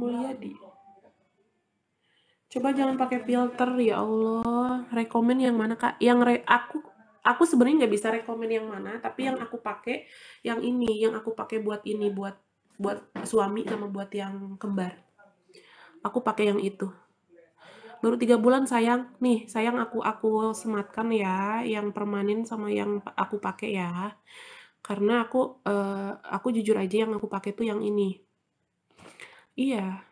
Mulyadi. Coba jangan pakai filter, ya Allah. Rekomen yang mana, Kak? Aku sebenarnya nggak bisa rekomen yang mana, tapi yang aku pakai yang ini, yang aku pakai buat ini, buat suami sama buat yang kembar. Aku pakai yang itu. Baru 3 bulan sayang. Nih, sayang aku sematkan ya, yang permanen sama yang aku pakai ya. Karena aku jujur aja yang aku pakai tuh yang ini. Iya.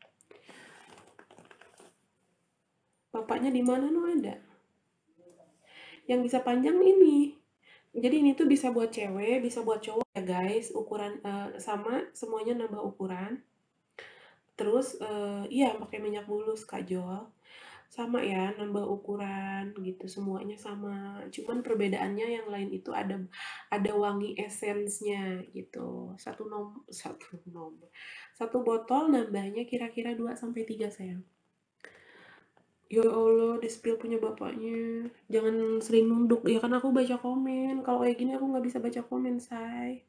Bapaknya di mana no ada? Yang bisa panjang ini. Jadi ini tuh bisa buat cewek, bisa buat cowok ya guys. Ukuran sama, semuanya nambah ukuran. Terus iya pakai minyak bulus Kak Jol. Sama ya, nambah ukuran gitu, semuanya sama. Cuman perbedaannya yang lain itu ada wangi essence-nya gitu. Satu botol nambahnya kira-kira 2 sampai 3 sayang. Ya Allah, di-spill punya bapaknya. Jangan sering nunduk. Ya kan aku baca komen. Kalau kayak gini aku nggak bisa baca komen, say.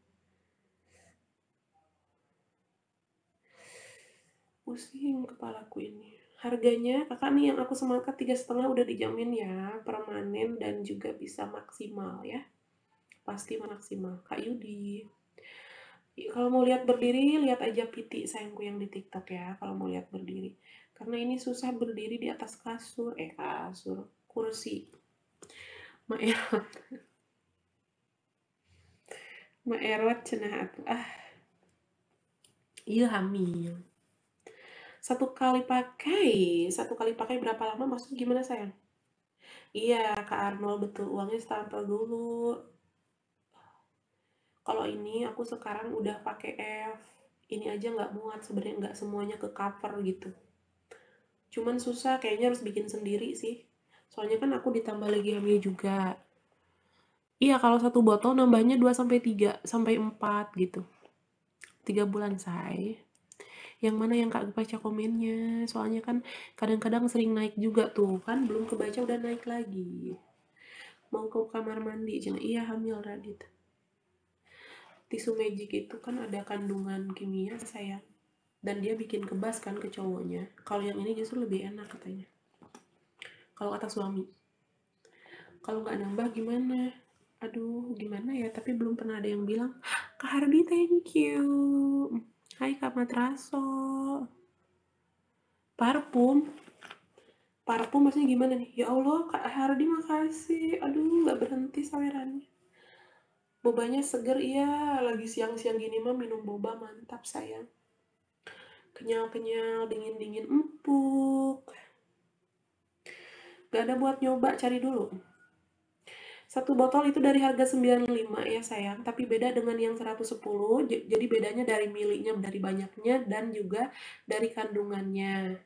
Pusing kepalaku ini. Harganya, kakak nih yang aku sematkan 3,5 udah dijamin ya. Permanen dan juga bisa maksimal ya. Pasti maksimal. Kak Yudi. Kalau mau lihat berdiri, lihat aja Piti sayangku yang di TikTok ya. Kalau mau lihat berdiri. Karena ini susah berdiri di atas kasur. Kursi. Maerot. Maerot cenah atuh. Iya hamil. Satu kali pakai berapa lama? Maksudnya gimana sayang? Iya Kak Arnold betul. Uangnya setampel dulu. Kalau ini aku sekarang udah pakai F. Ini aja nggak muat sebenarnya, nggak semuanya ke cover gitu. Cuman susah, kayaknya harus bikin sendiri sih. Soalnya kan aku ditambah lagi hamil juga. Iya, kalau satu botol nambahnya 2 sampai 3 sampai 4 gitu. 3 bulan, say. Yang mana yang Kak baca komennya? Soalnya kan kadang-kadang sering naik juga tuh, kan belum kebaca udah naik lagi. Mau ke kamar mandi, cina iya hamil Radit. Tisu magic itu kan ada kandungan kimia sayang. Dan dia bikin kebas kan ke cowoknya. Kalau yang ini justru lebih enak katanya. Kalau kata suami. Kalau nggak nambah gimana? Aduh, gimana ya? Tapi belum pernah ada yang bilang, Kak Hardi thank you. Hai Kak Matraso. Parfum maksudnya gimana nih? Ya Allah, Kak Hardi makasih. Aduh, nggak berhenti sawerannya. Bobanya seger, iya. Lagi siang-siang gini mah minum boba mantap sayang. Kenyal-kenyal, dingin-dingin empuk. Gak ada buat nyoba, cari dulu. Satu botol itu dari harga 95 ya sayang, tapi beda dengan yang 110. Jadi bedanya dari milinya, dari banyaknya, dan juga dari kandungannya.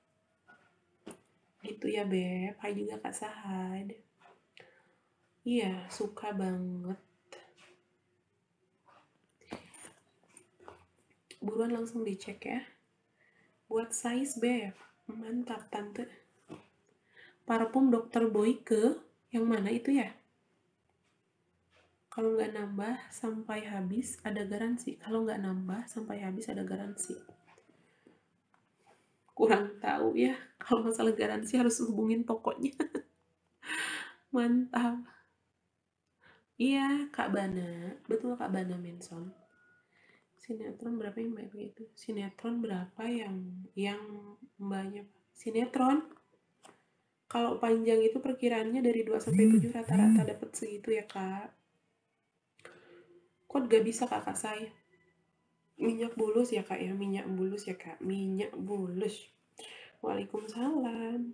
Gitu ya Beb. Hai juga Kak Sahad. Iya, suka banget. Buruan langsung dicek ya. Buat size Beb. Mantap tante. Parfum Dr. Boyke yang mana itu ya? Kalau nggak nambah sampai habis ada garansi. Kalau nggak nambah sampai habis ada garansi. Kurang tahu ya. Kalau masalah garansi harus hubungin tokonya. Mantap. Iya, Kak Bana. Betul Kak Bana mention. Sinetron berapa yang mbak begitu? Sinetron berapa yang mbaknya? Sinetron kalau panjang itu perkiraannya dari 2 sampai 7 rata-rata dapat segitu ya Kak. Kok gak bisa kakak saya? Minyak bulus ya Kak ya, minyak bulus ya Kak, minyak bulus. Waalaikumsalam.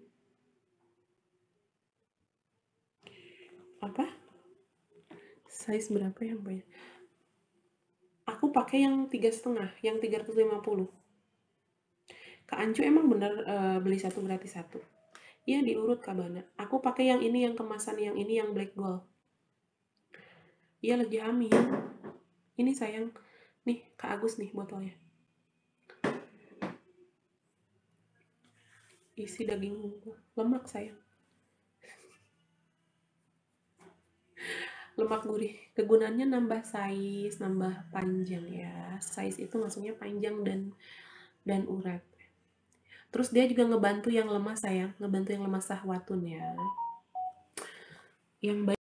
Apa? Size berapa yang banyak? Aku pakai yang 3,5, yang 350. Kak Ancu emang bener beli satu gratis satu. Iya diurut Kak Bana. Aku pakai yang ini, yang kemasan yang ini, yang black gold. Iya lagi hamil. Ini sayang. Nih Kak Agus nih botolnya. Isi daging lemak sayang. Lemak gurih. Kegunaannya nambah size, nambah panjang ya. Size itu maksudnya panjang dan dan urat. Terus dia juga ngebantu yang lemah sayang, ngebantu yang lemah syahwatun ya. Yang